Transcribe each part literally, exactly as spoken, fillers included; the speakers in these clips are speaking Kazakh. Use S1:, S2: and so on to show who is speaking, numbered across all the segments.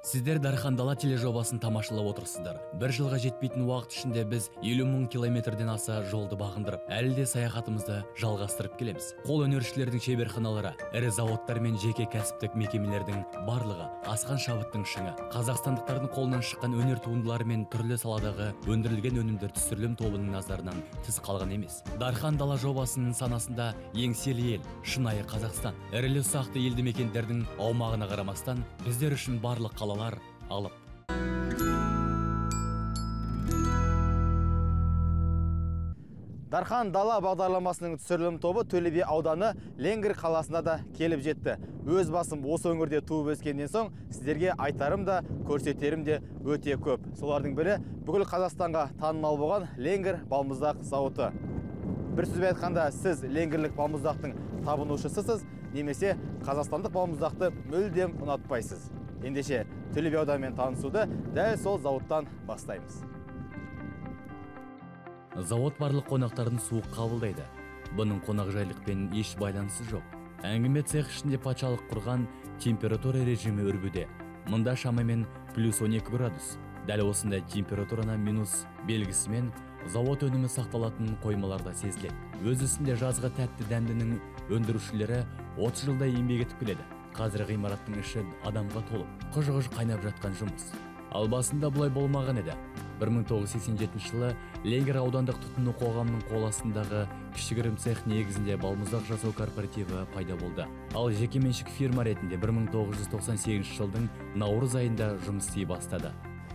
S1: Сіздер Дархан Дала тележобасын тамашалап отырсыздар. Бір жылға жетпейтін уақыт ішінде біз елу мың километрден аса жолды бағындырып, әлі де саяхатымызды жалғастырып келеміз. Қол өнершілердің шеберханалары, ірі заводтар мен жеке кәсіптік мекемелердің барлығы асқан шабыттың шыңы. Қазақстандықтардың қолынан шыққан өнер туындылары мен түрлі саладағы өндірілген өнімдер түсірілім тобының назарынан тыс қалған емес. Дархан Дала жобасының санасында еңселі ел, шынайы Қазақстан. Ірілі ұсақты елді мекендердің аумағына қарамастан, біздер үшін барлық қалалар алып.
S2: Дархан Дала бағдарламасының түсірілім тобы Төле би ауданы Ленгір қаласына да келіп жетті. Өз басым осы өңірде туып өскеннен соң сіздерге айтарым да, көрсетерім де өте көп. Солардың бірі бүкіл Қазақстанға танымал болған Ленгір балмұздақ зауыты. Бір сөзбен айтқанда, сіз ленгірлік балмұздақтың табынушысысыз, немесе қазақстандық балмұздақты мүлдем ұнатпайсыз. Ендеше Төле би ауданымен танысуды дәл сол зауыттан бастаймыз.
S1: Зауыт барлық қонақтарын суық қабылдайды. Бұның қонақжайлықпен еш байланысы жоқ. Әңгіме цех ішінде патшалық құрған температура режимі үрбуде. Мұнда шамамен плюс он екі градус. Дәл осындай температураны минус белгісімен завод өнімі сақталатын қоймаларда сезіледі. Өз үстінде жазғы тәтті дәмдінің өндірушілері отыз жылдай еңбек етіп келеді. Қазір ғимараттың іші адамға толып, құж-құж қайнап жатқан жұмыс. Ал басында бұлай болмаған еді. бір мың тоғыз жүз сексен жетінші жылы Ленгір аудандық тұтыну қоғамының қол астындағы кішігірім цех негізінде балмұздақ жасау корпоративі пайда болды. Ал жекеменшік фирма ретінде бір мың тоғыз жүз тоқсан сегізінші жылдың наурыз айында жұмыс істей бастады.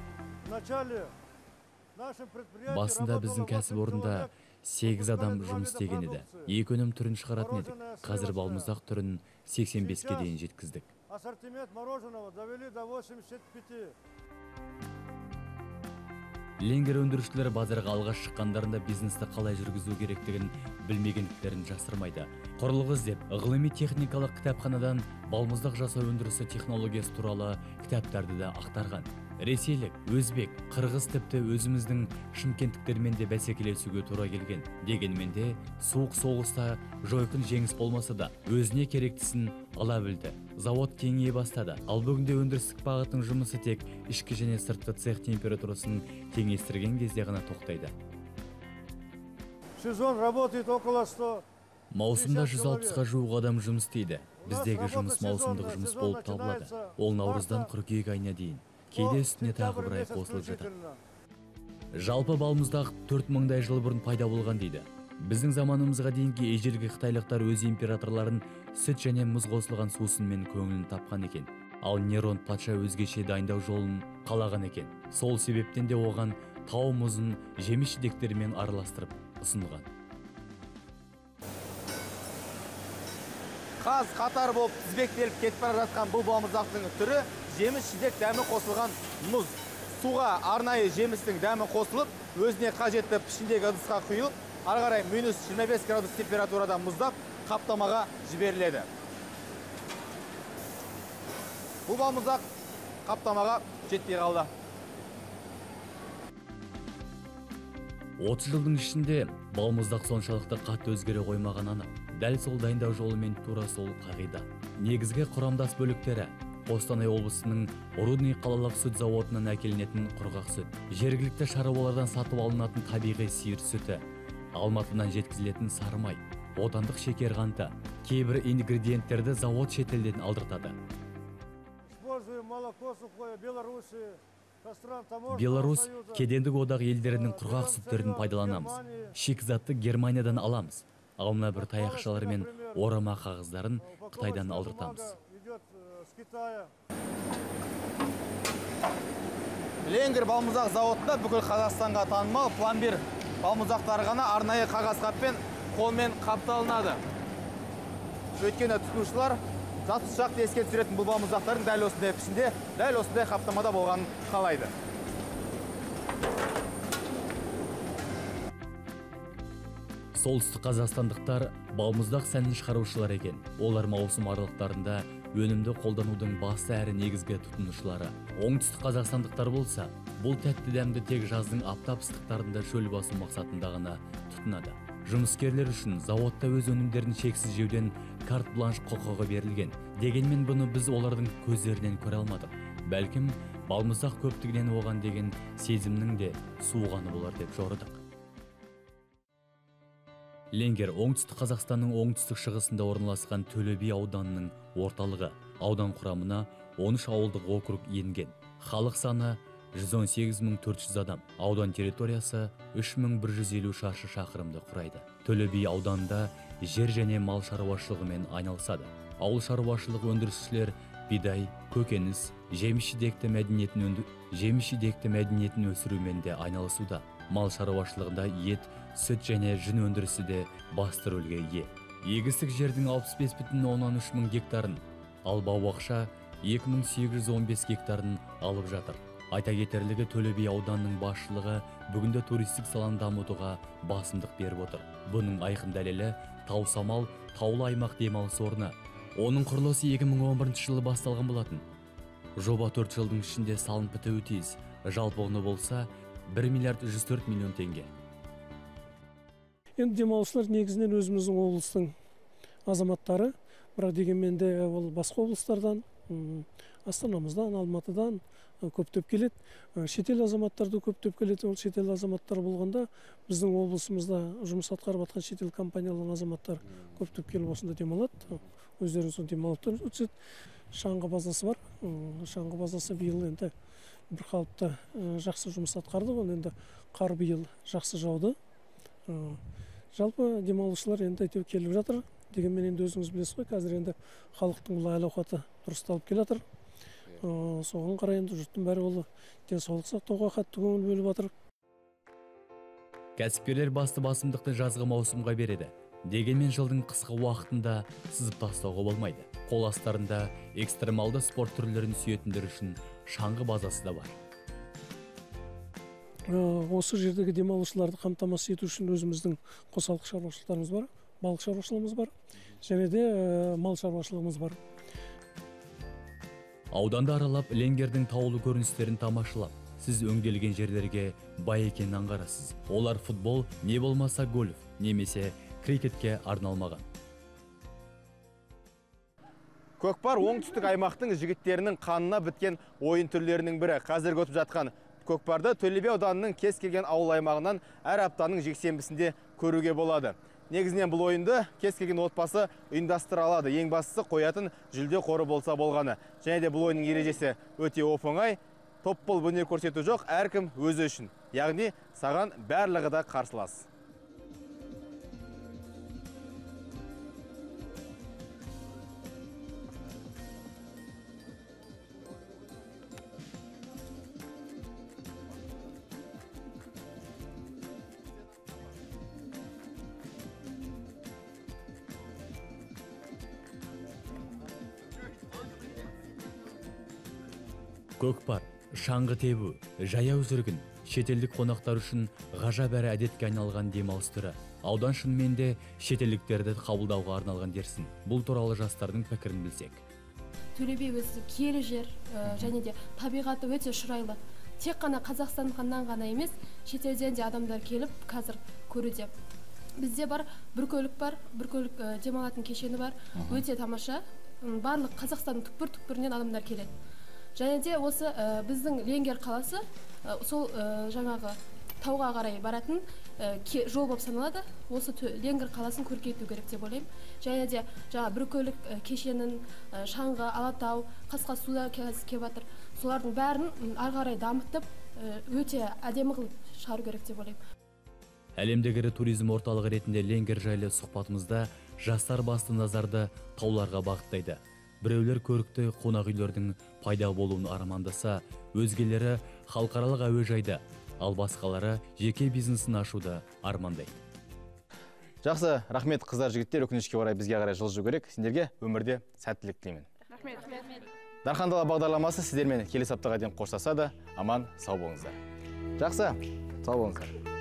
S1: Басында біздің кәсіпорында сегіз адам жұмыс істеген еді. Екі өнім түрін шығаратын едік. Қазір балмұздақ түрін сексен беске дейін жеткіздік.
S3: Ассортимент мороженого довели до восьмидесяти пяти.
S1: Ленгір өндірушілері базарға алғаш шыққандарында бизнесті қалай жүргізу керектігін білмегендіктерін жасырмайды. Құрылғы іздеп, ғылыми техникалық кітапханадан балмұздақ жасау өндірісі технологиясы туралы кітаптарды да ақтарған. Ресейлік, өзбек, қырғыз тіпті өзіміздің шымкенттіктермен де бәсекелесуге тура келген. Дегенмен де суық соғыста жойқын жеңіс болмаса да өзіне керектісін ала білді. Завод кеңейе бастады. Ал бүгінде өндірістік бағыттың жұмысы тек ішкі және сыртқы цех температурасын теңестірген кезде ғана тоқтайды.
S3: Сезон работает около ста.
S1: Маусымда жүз алпысқа жуық адам жұмыс істейді. Біздегі жұмыс маусымдық жұмыс болып табылады. Ол наурыздан қыркүйек айына дейін. Кейде үстіне тағы бір ай қосылып жатады. Жалпы балмұздақ төрт мыңдай жыл бұрын пайда болған дейді. Біздің заманымызға дейінгі ежелгі қытайлықтар өз императорларын сүт және мұз қосылған сусынмен көңілін тапқан екен. Ал Нерон патша өзгеше дайындау жолын қалаған екен. Сол себептен де оған тау мұзын жеміс жидектерімен араластырып ұсынған.
S2: Қаз қатар болып тізбектеліп кетіп бара жатқан бұл балмұздақтың түрі жеміс жидек дәмі қосылған мұз. Суға арнайы жемістің дәмі қосылып, өзіне қажетті пішіндегі ыдысқа құйылып, ары қарай минус жиырма бес градус температурада мұздап қаптамаға жіберіледі. Бұл балмұздақ қаптамаға жетпей қалды.
S1: отыз жылдың ішінде балмұздақ соншалықты қатты өзгере қоймаған анық. Дәл сол дайындау жолымен тура сол қағида. Негізгі құрамдас бөліктері Қостанай облысының Рудный қалалық сүт зауытынан әкелінетін құрғақ сүт, жергілікті шаруалардан сатып алынатын табиғи сиыр сүті, Алматыдан жеткізілетін сары май, отандық шекер қанты, кейбір ингредиенттерді завод шетелден алдыртады. Беларусь, кедендік одақ елдерінің құрғақ сүттерін пайдаланамыз. Шикізатты Германиядан аламыз. Ал мына бір таяқшалар мен орама қағаздарын Қытайдан алдыртамыз.
S2: Ленгір балмұздақ зауытында бүкіл Қазақстанға танымал пломбир балмұздақтары ғана арнайы қағаз қаппен қолмен қапталынады. Өйткені тұтынушылар жас шақты еске түсіретін бұл балмұздақтардың дәл осындай пішінде, дәл осындай қаптамада болғанын қалайды.
S1: Солтүстік қазақстандықтар балмұздақ сәнін шығарушылар екен. Олар маусым аралықтарында өнімді қолданудың басты әрі негізгі тұтынушылары. Оңтүстік қазақстандықтар болса, бұл тәтті дәмді тек жаздың аптап ыстықтарында шөл басу мақсатында ғана тұтынады. Жұмыскерлер үшін заводта өз өнімдерін шексіз жеуден карт бланш құқығы берілген. Дегенмен бұны біз олардың көздерінен көре алмадық. Бәлкім, балмұздақ көптігінен оған деген сезімнің де суығаны болар деп жорыдық. Ленгер оңтүстік Қазақстанның оңтүстік шығысында орналасқан Төле би ауданының орталығы. Аудан құрамына он үш ауылдық округ енген. Халық саны жүз он сегіз мың төрт жүз адам. Аудан территориясы үш мың бір жүз елу шаршы шақырымды құрайды. Төле би ауданында жер және мал шаруашылығымен айналысады. Ауыл шаруашылық өндірушілер бидай, көкөніс, жеміс-жидекті мәдениетін өнді... жеміс-жидекті мәдениетін өсірумен де айналысуда. Мал шаруашылығында ет, сүт және жүн өндірісі де басты рөлге ие. Егістік жердің алпыс бес бүтін оннан үш мың гектарын, ал бау-бақша екі мың сегіз жүз он бес гектарын алып жатыр. Айта кетерлігі, Төле би ауданының басшылығы бүгінде туристік саланы дамытуға басымдық беріп отыр. Бұның айқын дәлелі Таусамал таулы аймақ демалыс орны. Оның құрылысы екі мың он бірінші жылы басталған болатын. Жоба төрт жылдың ішінде салынып бітуі тиіс. Жалпы құны болса бір миллиард жүз төрт миллион теңге.
S4: Енді демалушылар негізінен өзіміздің облыстың азаматтары, бірақ дегенмен де ол басқа облыстардан, Астанамыздан, Алматыдан көптеп келеді. Шетел азаматтарды көптеп келеді. Ол шетел азаматтар болғанда біздің облысымызда жұмыс атқарып жатқан шетел компанияларының азаматтар көптеп келіп осында демалады. Өздерінің соң демалып өтеді. Шаңғы базасы бар. Шаңғы базасы биыл енді бір қалыпты жақсы жұмыс атқарды. Ол енді қар биыл жақсы жауды. Жалпы демалушылар енді әйтеуір келіп жатыр. Дегенмен енді өзіңіз білесіз ғой, қазір енді халықтың бұл әл-ауқаты дұрысталып келе жатыр. Соған қарай енді жұрттың бәрі ол денсаулық сақтауға қатты көңіл бөліп жатыр.
S1: Кәсіпкерлер басты басымдықты жазғы маусымға береді. Дегенмен жылдың қысқы уақытында сызып тастауға болмайды. Қол астарында экстремалды спорт түрлерін сүйетіндер үшін шаңғы базасы да бар.
S4: Осы жердегі демалушыларды қамтамасыз ету үшін өзіміздің қосалқы шаруашылықтарымыз бар, балық шаруашылығымыз бар, және де мал шаруашылығымыз бар.
S1: Ауданды аралап, Ленгердің таулы көріністерін тамашылап, сіз өңделген жерлерге бай екенін аңғарасыз. Олар футбол, не болмаса гольф, немесе крикетке арналмаған.
S2: Көкпар оңтүстік аймақтың жігіттерінің қанына біткен ойын түрлерінің бірі. Қазір өтіп жатқан көкпарды Төле би ауданының кез келген ауыл аймағынан әр аптаның жексенбісінде көруге болады. Негізінен бұл ойынды кез келген отбасы ұйымдастыра алады. Ең бастысы қоятын жүлде қоры болса болғаны. Және де бұл ойынның ережесі өте оп-оңай. Топ болып өнер көрсету жоқ, әркім өзі үшін. Яғни саған барлығы да қарсылас.
S1: Көкпар, шаңғы тебу, жаяу жүргін, шетелдік қонақтар үшін ғажап әрі әдетке айналған демалыс түрі. Аудан шынымен де шетелдіктерді қабылдауға арналған дерсін. Бұл туралы жастардың пікірін білсек.
S5: Төле би өзі киелі жер, және де табиғаты өте шұрайлы. Тек қана Қазақстаннан ғана емес, шетелден де адамдар келіп, қазір көруде. Бізде бар бір көлік бар, бір көлік демалатын кешені бар, өте тамаша. Барлық Қазақстанның түкпір-түкпірінен адамдар келеді. Және де осы біздің Ленгер қаласы сол жаңағы тауға қарай баратын жол болып саналады. Осы Ленгер қаласын көркейту керек деп ойлаймын. Және де жаңа бір көлік кешенін, шаңғы, алатау, қасқа суда келіп жатыр. Солардың бәрін ары қарай дамытып, өте әдемі қылып шығару керек деп ойлаймын.
S1: Әлемдегі туризм орталығы ретінде Ленгер жайлы сұхбатымызда жастар басты назарды тауларға бағыттайды. Біреулер көрікті қонақ үйлердің пайда болуын армандаса, өзгелері халықаралық әуежайды, ал басқалары жеке бизнесін ашуды армандайды.
S2: Жақсы, рахмет қыздар, жігіттер, өкінішке орай бізге қарай жылжу керек. Сендерге өмірде сәттілік тілеймін.
S5: Рахмет.
S2: Дархан Дала бағдарламасы сіздермен келесі аптаға дейін қоштасады. Аман, сау болыңыздар. Жақсы, сау болыңыздар.